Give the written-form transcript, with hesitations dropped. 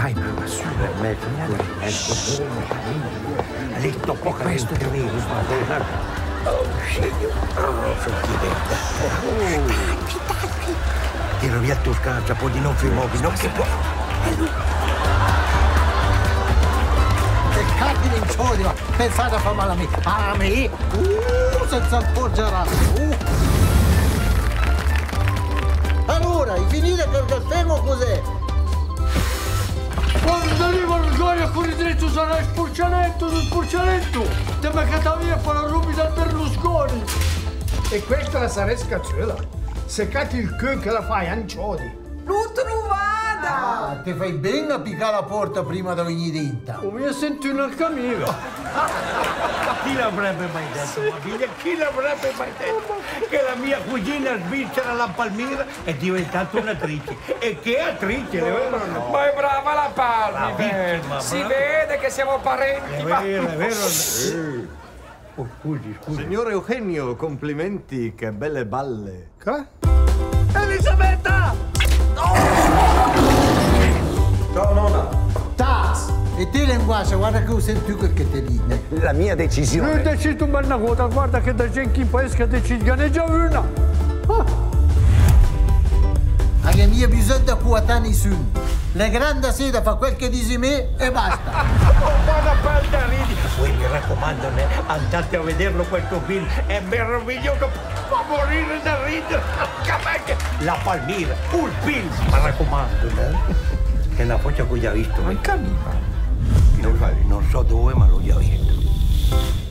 Dai, mamma, su. Letto poco questo che avevo. Oh, scegli. Oh, sottiletta. Tira via il tuo scaccia, poi di non filmovi, non che può. Che cacchio di incodio, pensate a far male a me. A me? Senza appoggiare. Allora, hai finito col caffè cos'è? Quando arriva il goio con il dritto sarà spurcialetto sul spurcialetto! Te mi cata via con la rubi del Berlusconi! E questa la sarà scazzuola! Se cati il culo che la fai anciodi! Non trovata! Ah, ti fai bene a piccare la porta prima di venire dentro. Come mi sento in al cammino! Chi l'avrebbe mai detto, mia figlia? Chi l'avrebbe mai detto che la mia cugina svizzera la Palmira è diventata un'attrice? E che attrice, è vero o no? Ma è brava la Palmi, Bravissima, si brava. vede che siamo parenti. È vero, è vero. Oh, scusi. Signor Eugenio, complimenti, che belle balle. Elisabetta! Ciao nonna. Tas! E te linguaggio, guarda che usi più che te lì. La mia Io decisione. decido una cosa, guarda che da gente in paese che decide, ne già una! Anche mia bisogna da quota nessuno. La grande sera fa quel che dici me e basta. Oh, buona palda, ridi. Poi mi raccomando, andate a vederlo questo film, è meraviglioso, fa morire da ridere. La Palmira, un film, mi raccomando, Che è una faccia che ho già visto. Non cammina. Non so dove, ma l'ho già visto.